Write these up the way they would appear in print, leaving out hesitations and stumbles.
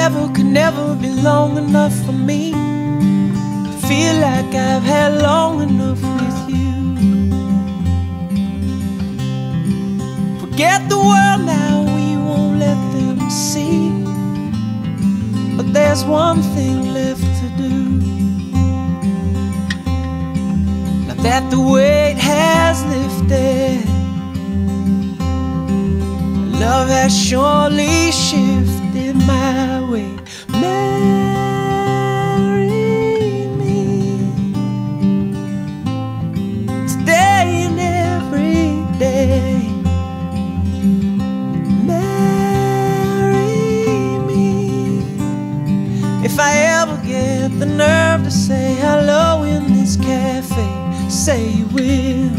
forever could never be long enough for me to feel like I've had long enough with you. Forget the world now, we won't let them see. But there's one thing left to do. Now that the weight has lifted, love has surely shifted my way. Marry me today and every day. Marry me. If I ever get the nerve to say hello in this cafe, say you will.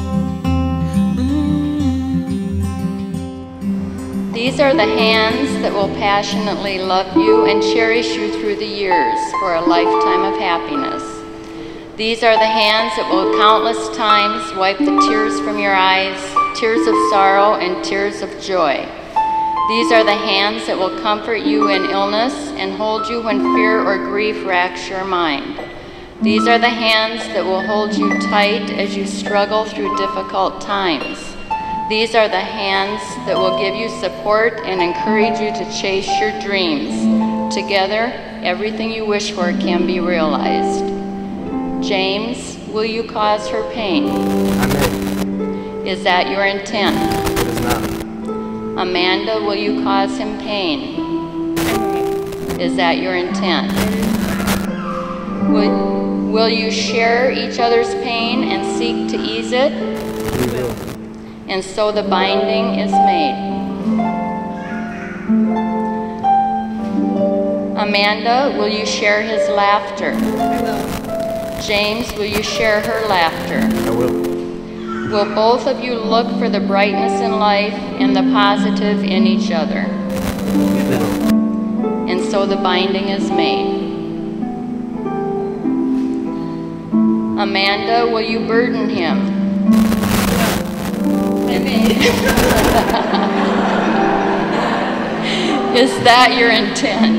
These are the hands that will passionately love you and cherish you through the years for a lifetime of happiness. These are the hands that will countless times wipe the tears from your eyes, tears of sorrow and tears of joy. These are the hands that will comfort you in illness and hold you when fear or grief racks your mind. These are the hands that will hold you tight as you struggle through difficult times. These are the hands that will give you support and encourage you to chase your dreams. Together, everything you wish for can be realized. James, will you cause her pain? I may. Is that your intent? It is not. Amanda, will you cause him pain? Is that your intent? Will you share each other's pain and seek to ease it? We will. And so the binding is made. Amanda, will you share his laughter? I will. James, will you share her laughter? I will. Will both of you look for the brightness in life and the positive in each other? We will. And so the binding is made. Amanda, will you burden him? I may. Is that your intent?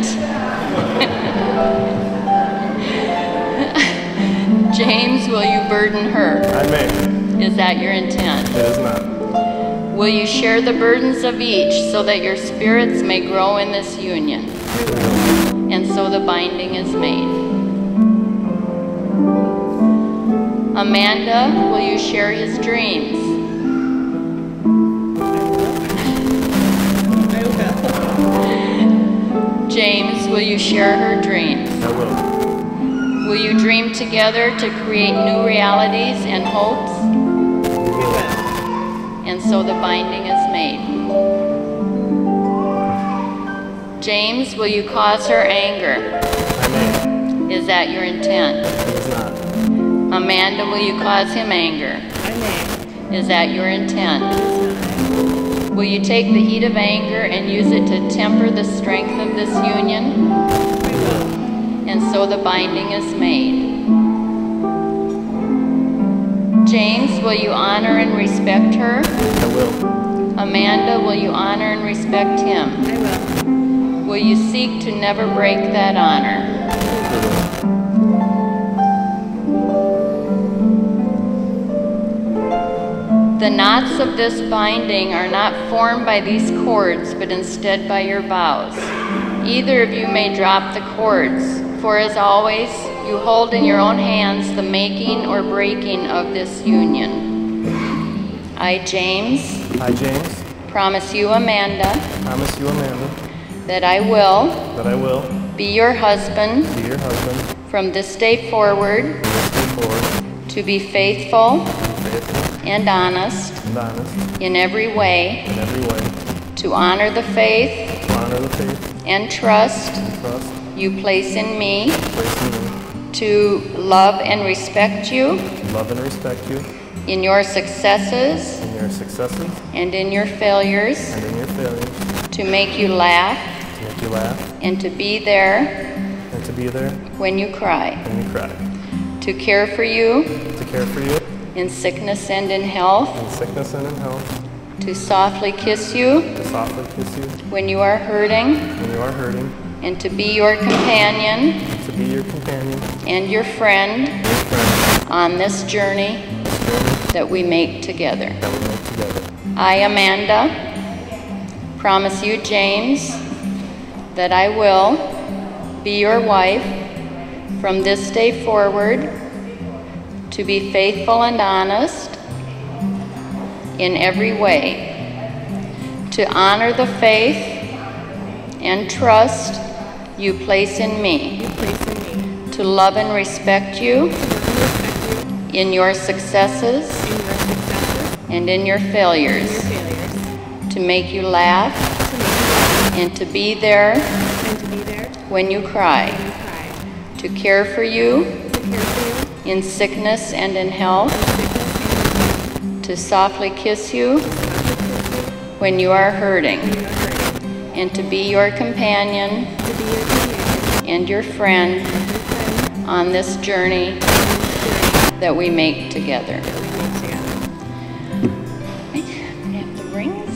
James, will you burden her? I may. Is that your intent? It is not. Will you share the burdens of each so that your spirits may grow in this union? And so the binding is made. Amanda, will you share his dreams? I will. James, will you share her dreams? I will. Will you dream together to create new realities and hopes? We will. And so the binding is made. James, will you cause her anger? I may. Is that your intent? It is not. Amanda, will you cause him anger? I may. Is that your intent? Will you take the heat of anger and use it to temper the strength of this union? We will. And so the binding is made. James, will you honor and respect her? I will. Amanda, will you honor and respect him? I will. Will you seek to never break that honor? The knots of this binding are not formed by these cords, but instead by your vows. Either of you may drop the cords, for as always, you hold in your own hands the making or breaking of this union. I, James, James, promise you, Amanda, promise you, Amanda, that I will be your husband your husband from this day forward, from this day forward, to be faithful faithful and honest and honest in every way, in every way, to honor the faith to honor the faith and trust and trust you place in me, placed in me, to love and respect you to love and respect you in your successes in your successes and in your failures, and in your failures, to make you laugh to make you laugh and to be there and to be there when you cry, when you cry, to care for you to care for you in sickness and in health, in sickness and in health, to softly kiss you to softly kiss you when you are hurting, when you are hurting, and to be your companion to be your companion and your friend and your friend on this journey on this journey that we make together. that we make together. I, Amanda, promise you, James, that I will be your wife from this day forward, to be faithful and honest in every way, to honor the faith and trust you place in me, to love and respect you in your successes and in your failures, to make you laugh and to be there when you cry, to care for you in sickness and in health, to softly kiss you when you are hurting, and to be your companion and your friend on this journey that we make together. Right, we have the rings.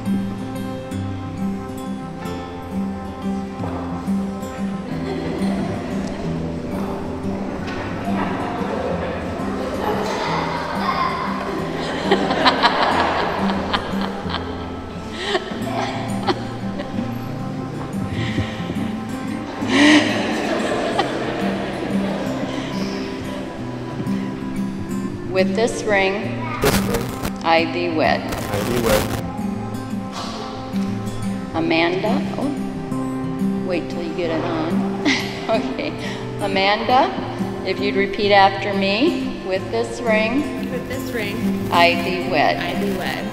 With this ring, I thee wed. I thee wed. Amanda, oh, wait till you get it on. Okay, Amanda, if you'd repeat after me, with this ring, I thee wed. I thee wed.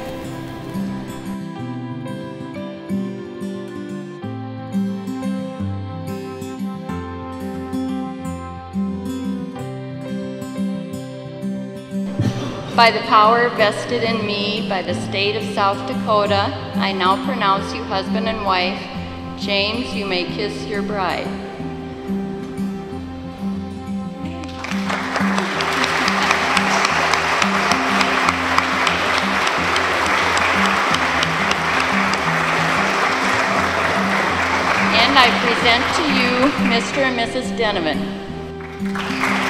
By the power vested in me by the state of South Dakota, I now pronounce you husband and wife. James, you may kiss your bride. And I present to you Mr. and Mrs. Denovan.